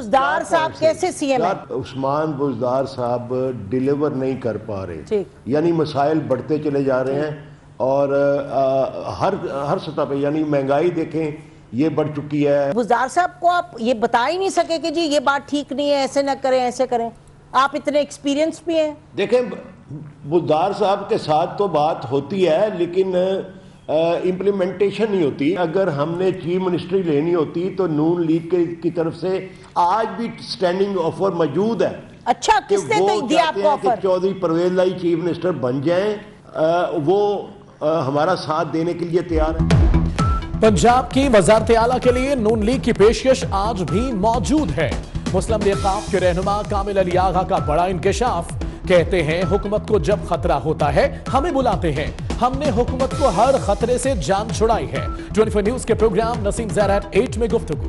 बुज़दार साहब कैसे सीएम है? उस्मान बुज़दार साहब डिलीवर नहीं कर पा रहे, यानी मसाइल बढ़ते चले जा रहे हैं और हर सतह पे, यानी महंगाई देखें ये बढ़ चुकी है। बुज़दार साहब को आप ये बता ही नहीं सके कि जी ये बात ठीक नहीं है, ऐसे ना करें ऐसे करें? आप इतने एक्सपीरियंस भी हैं। देखें, बुज़दार साहब के साथ तो बात होती है लेकिन इम्प्लीमेंटेशन नहीं होती। अगर हमने चीफ मिनिस्ट्री लेनी होती तो नून लीग की तरफ से आज भी स्टैंडिंग ऑफर मौजूद है। अच्छा, किसने दिया आपको offer? Chaudhry Pervaiz Elahi chief minister बन जाएं, वो हमारा साथ देने के लिए तैयार है। पंजाब की वजारत आला के लिए नून लीग की पेशकश आज भी मौजूद है। मुस्लिम लीग काफ के रहनुमा कामिल अली आगा का बड़ा इंकशाफ। कहते हैं हुकूमत को जब खतरा होता है हमें बुलाते हैं, हमने हुकूमत को हर खतरे से जान छुड़ाई है। 24 न्यूज के प्रोग्राम नसीम ज़ेहरा 8 में गुफ्तगू।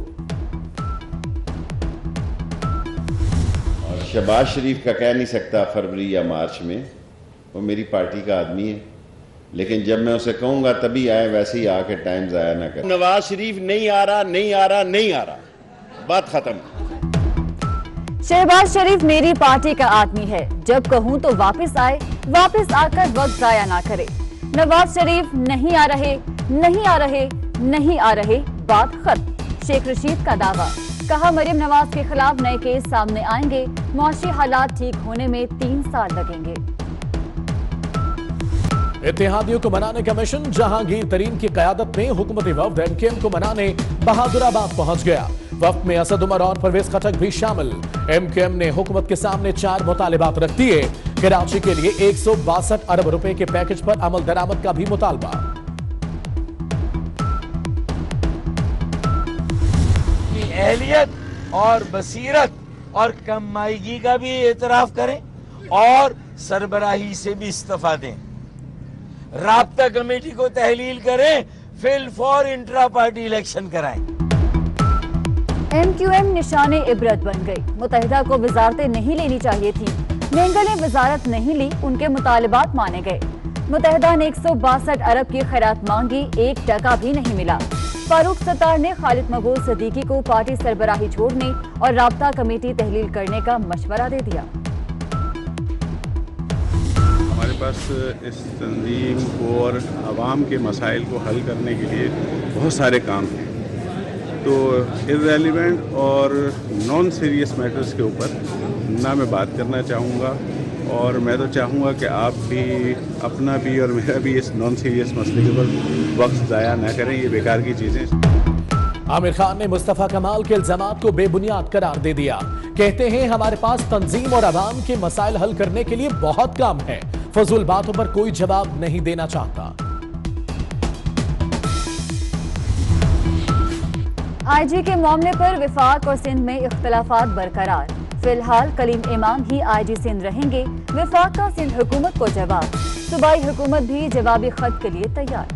शहबाज शरीफ का कह नहीं सकता फरवरी या मार्च में, वो मेरी पार्टी का आदमी है, लेकिन जब मैं उसे कहूंगा तभी आए, वैसे ही आके टाइम जाया ना कर। नवाज शरीफ नहीं आ रहा, नहीं आ रहा, नहीं आ रहा, बात खत्म। शहबाज शरीफ मेरी पार्टी का आदमी है, जब कहूं तो वापस आए, वापस आकर वक्त जाया ना करे। नवाज शरीफ नहीं आ रहे, नहीं आ रहे, नहीं आ रहे, बात खत्म। शेख रशीद का दावा, कहा मरियम नवाज के खिलाफ नए केस सामने आएंगे, मुआशी हालात ठीक होने में 3 साल लगेंगे। इत्तेहादियों को मनाने का मिशन जहांगीर तरीन की क़यादत में हुकूमती वफ्द एमकेएम को मनाने बहादुराबाद पहुंच गया। वफ्द में असद उमर और परवेज खटक भी शामिल। एमकेएम ने हुकूमत के सामने 4 मुतालिबात रख दिए। कराची के लिए 162 अरब रुपए के पैकेज पर अमल दरामद का भी मुतालबा। अहलियत और बसीरत और कमाईगी का भी एतराफ करें और सरबराही से भी इस्तीफा दें। राब्ता कमेटी को तहलील करें, फिल फॉर इंट्रा पार्टी इलेक्शन कराएं। एमक्यूएम निशाने इबरत बन गई। मुतहिदा को वजारतें नहीं लेनी चाहिए थी। मेंगल ने वजारत नहीं ली, उनके मुतालिबात माने गए। मुतहिदा ने 162 अरब की खैरात मांगी, 1 टका भी नहीं मिला। फारूक सत्तार ने खालिद मकबूल सदीकी को पार्टी सरबराही छोड़ने और राब्ता कमेटी तहलील करने का मशवरा दे दिया। हमारे पास इस तंजीम को और आवाम के मसाइल को हल करने के लिए बहुत सारे काम हैं, तो इर्रेलेवेंट और नॉन सीरियस मैटर्स के ऊपर ना मैं बात करना चाहूँगा, और मैं तो चाहूँगा कि आप भी अपना भी और मेरा भी इस नॉन सीरियस मसले के ऊपर वक्त ज़ाया ना करें, ये बेकार की चीज़ें। आमिर खान ने मुस्तफ़ा कमाल के इल्जामात को बेबुनियाद करार दे दिया। कहते हैं हमारे पास तंजीम और अवाम के मसाइल हल करने के लिए बहुत काम है, फजूल बातों पर कोई जवाब नहीं देना चाहता। आईजी के मामले पर वफाक और सिंध में इख्तलाफात बरकरार। फिलहाल कलीम इमाम ही आईजी सिंध रहेंगे। वफाक का सिंध हुकूमत को जवाब, सूबाई हुकूमत भी जवाबी खत के लिए तैयार।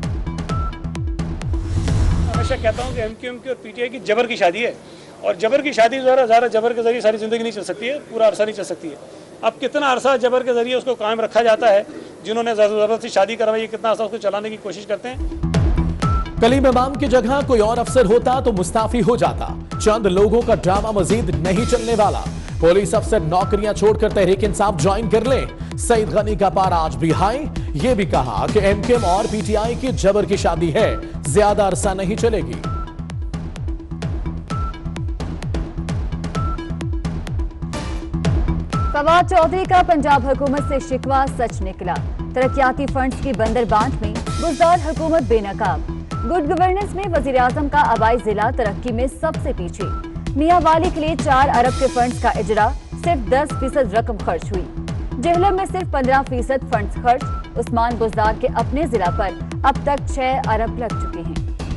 हमेशा कहता हूँ कि एमक्यूएम की और पीटीआई की जबर की शादी है, और जबर की शादी ज़रा जबर के जरिए सारी जिंदगी नहीं चल सकती है, पूरा अरसा नहीं चल सकती है। अब कितना अरसा जबर के जरिए उसको कायम रखा जाता है, जिन्होंने ज़बरदस्ती शादी करवाई, कितना अरसा उसको चलाने की कोशिश करते हैं। कलीम इमाम की जगह कोई और अफसर होता तो मुस्ताफी हो जाता। चंद लोगों का ड्रामा मजीद नहीं चलने वाला। पुलिस अफसर नौकरियां छोड़कर तहरीक इंसाफ ज्वाइन कर लें। सईद गनी का पारा आज भी हाई। ये भी कहा कि एमकेएम और पीटीआई की जबर की शादी है, ज्यादा अरसा नहीं चलेगी। फवाद चौधरी का पंजाब हुकूमत से शिकवा सच निकला। तरक्याती फंड्स की बंदरबांट में बुज़दार हुकूमत बेनकाब। गुड गवर्नेंस में वजीर आजम का आबाई जिला तरक्की में सबसे पीछे। मियाँवाली के लिए 4 अरब के फंड्स का इजरा, सिर्फ 10% रकम खर्च हुई। जेहलम में सिर्फ 15% फंड्स खर्च। उस्मान बुज़दार के अपने जिला पर अब तक 6 अरब लग चुके हैं।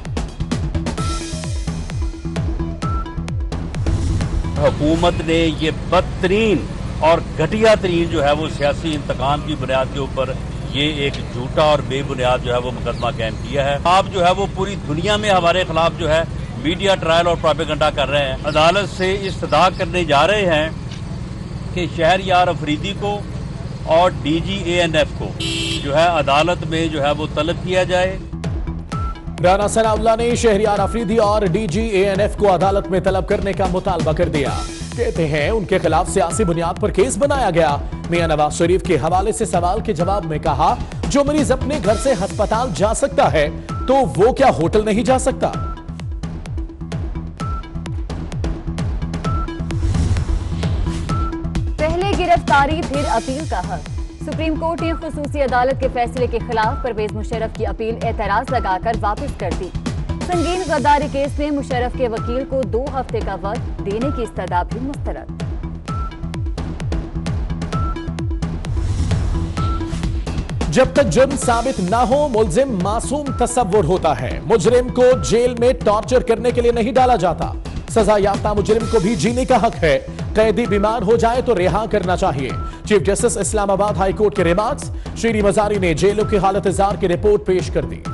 हुकूमत ने ये बदतरीन और घटिया तरीन जो है वो सियासी इंतकाम की बुनियाद के ऊपर ये एक झूठा और बेबुनियाद जो है वो मुकदमा कायम किया है। आप जो है वो पूरी दुनिया में हमारे खिलाफ जो है मीडिया ट्रायल और प्रोपेगेंडा कर रहे हैं। अदालत से इस्तदा करने जा रहे हैं कि शहरयार अफरीदी को और DG ANF को जो है अदालत में जो है वो तलब किया जाए। राना सनाउल्लाह ने शहरियार अफरीदी और DGANF को अदालत में तलब करने का मुतालबा कर दिया। कहते हैं उनके खिलाफ सियासी बुनियाद पर केस बनाया गया। मियां नवाज शरीफ के हवाले से सवाल के जवाब में कहा, जो मरीज अपने घर से अस्पताल जा सकता है तो वो क्या होटल नहीं जा सकता? पहले गिरफ्तारी फिर अपील का हक। सुप्रीम कोर्ट ने खुसूसी अदालत के फैसले के खिलाफ परवेज मुशर्रफ की अपील एतराज लगाकर वापस कर दी। संगीन गद्दारी केस में मुशर्रफ के वकील को 2 हफ्ते का वक्त देने की इस्तदा भी मुस्तरद। जब तक जुर्म साबित ना हो मुलजिम मासूम तस्वुर होता है। मुजरिम को जेल में टॉर्चर करने के लिए नहीं डाला जाता। सजा याफ्ता मुजरिम को भी जीने का हक है। कैदी बीमार हो जाए तो रिहा करना चाहिए। Chief justice Islamabad high court के रिमार्क्स। श्री मजारी ने जेलों की हालत जार की रिपोर्ट पेश कर दी।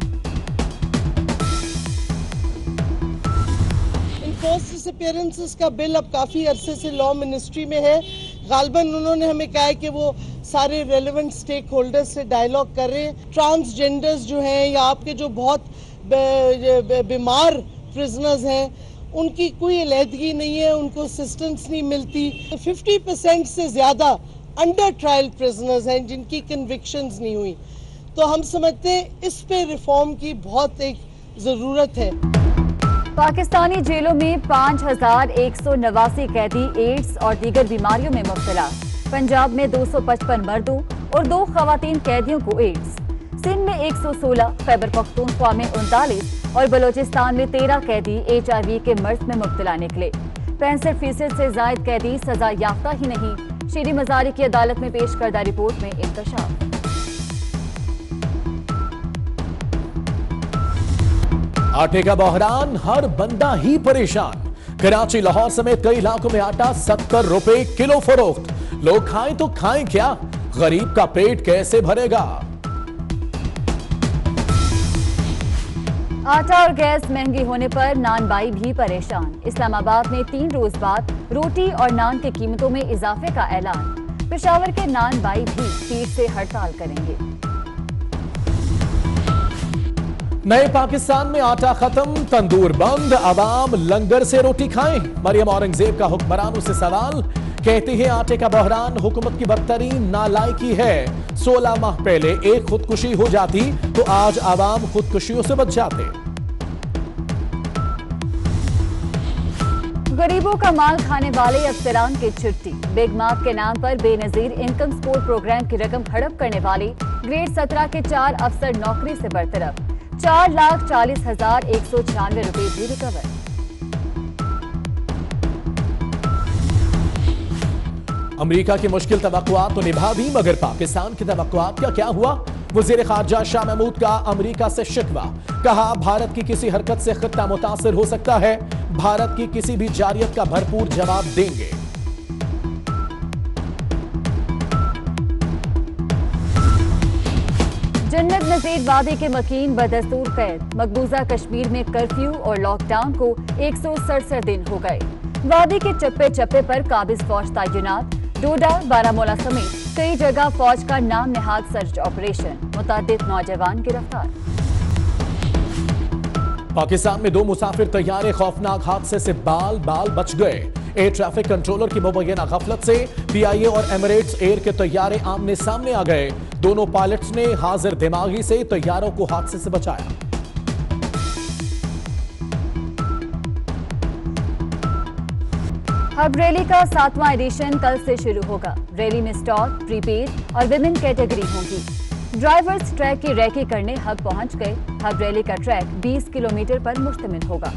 फोर्स डिसअपीयरेंसेस का बिल अब काफी अरसे से लॉ मिनिस्ट्री में है। गालबन उन्होंने हमें कहा है कि वो सारे रेलेवेंट स्टेक होल्डर्स से डायलॉग कर रहे हैं। ट्रांसजेंडर्स जो हैं या आपके जो बहुत बीमार प्रिजनर्स हैं उनकी कोई अलहदगी नहीं है, उनको असिस्टेंस नहीं मिलती। 50% से ज्यादा अंडर ट्रायल प्रिजनर्स हैं जिनकी कन्विक्शंस नहीं हुई। तो हम समझते हैं इस पे रिफॉर्म की बहुत एक जरूरत है। पाकिस्तानी जेलों में 5189 कैदी एड्स और दीगर बीमारियों में मुब्तला। पंजाब में 255 मर्दों और 2 खवातीन कैदियों को एड्स। सिंध में 116, खैबर पख्तूनख्वा में 39 और बलोचिस्तान में 13 कैदी HIV के मर्ज में मुब्तला निकले। 65% से जायद कैदी सजा याफ्ता ही नहीं। श्री मजारी की अदालत में पेश करदा रिपोर्ट में इंकशाफ। आटे का बहरान, हर बंदा ही परेशान। कराची, लाहौर समेत कई इलाकों में आटा 70 रुपए किलो फरोख्त। लोग खाएं तो खाएं क्या, गरीब का पेट कैसे भरेगा? आटा और गैस महंगी होने पर नान बाई भी परेशान। इस्लामाबाद में 3 रोज बाद रोटी और नान की कीमतों में इजाफे का ऐलान। पेशावर के नान बाई भी पीठ से हड़ताल करेंगे। नए पाकिस्तान में आटा खत्म, तंदूर बंद, अवाम लंगर से रोटी खाएं। मरियम औरंगजेब का हुक्मरानों से सवाल। कहती है आटे का बहरान हुकूमत की बदतरीन नालायकी है। 16 माह पहले एक खुदकुशी हो जाती तो आज आवाम खुदकुशियों से बच जाते। गरीबों का माल खाने वाले अफसरान की छुट्टी। बिग मार्क के नाम पर बेनजीर इनकम सपोर्ट प्रोग्राम की रकम हड़प करने वाले ग्रेड 17 के 4 अफसर नौकरी से बरतरफ। 4,40,196 रुपए भी रिकवर। अमेरिका की मुश्किल तवक्कुआत तो निभा दी, मगर पाकिस्तान की तवक्कुआत का क्या हुआ? वजीर खारजा शाह महमूद का अमेरिका से शिकवा। कहा भारत की किसी हरकत से खित्ता मुतासिर हो सकता है। भारत की किसी भी जारियत का भरपूर जवाब देंगे। जन्नत नजीर वादी के मकीन बदस्तूर कैद। मकबूजा कश्मीर में कर्फ्यू और लॉकडाउन को 167 दिन हो गए। वादी के चप्पे चप्पे पर काबिज फौज तैनात। डोडा, बारामूला समेत कई जगह फौज का नाम निहाद सर्च ऑपरेशन। मुतअद्दिद नौजवान गिरफ्तार। पाकिस्तान में 2 मुसाफिर तैयारे खौफनाक हादसे से बाल बाल बच गए। एयर ट्रैफिक कंट्रोलर की मुबैना गफलत से PIA और एमिरेट्स एयर के तैयारे आमने सामने आ गए। दोनों पायलट्स ने हाजिर दिमागी से तैयारों को हादसे से बचाया। हब रैली का 7वां एडिशन कल से शुरू होगा। रैली में स्टॉक, प्रीपेड और विमेन कैटेगरी होंगी। ड्राइवर्स ट्रैक की रैकी करने हब पहुंच गए। हब रैली का ट्रैक 20 किलोमीटर पर मुश्तमिल होगा।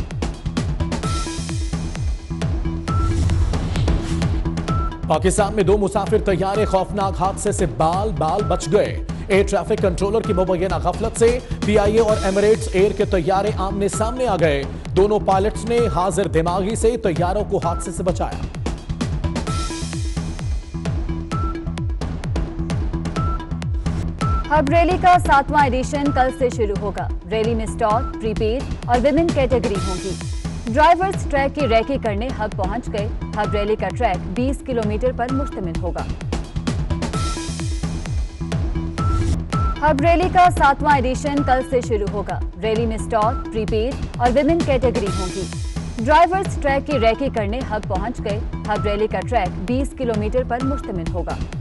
पाकिस्तान में 2 मुसाफिर तैयारे खौफनाक हादसे से बाल बाल बच गए। एयर ट्रैफिक कंट्रोलर की मुबैना गफलत से PIA और एमिरेट्स एयर के तैयारे आमने सामने आ गए। दोनों पायलट्स ने हाजिर दिमागी से तैयारों को हादसे से बचाया। हब रैली का 7वां एडिशन कल से शुरू होगा। रैली में स्टॉक, प्रीपेड और विमेन कैटेगरी होंगी। ड्राइवर्स ट्रैक की रैकी करने हब पहुंच गए। हब रैली का ट्रैक 20 किलोमीटर पर मुश्तमिल होगा। हब रैली का 7वां एडिशन कल से शुरू होगा। रैली में स्टॉल, प्रीपेड और विमेन कैटेगरी होंगी। ड्राइवर्स ट्रैक की रैकी करने हब पहुंच गए। हब रैली का ट्रैक 20 किलोमीटर पर मुश्तमिल होगा।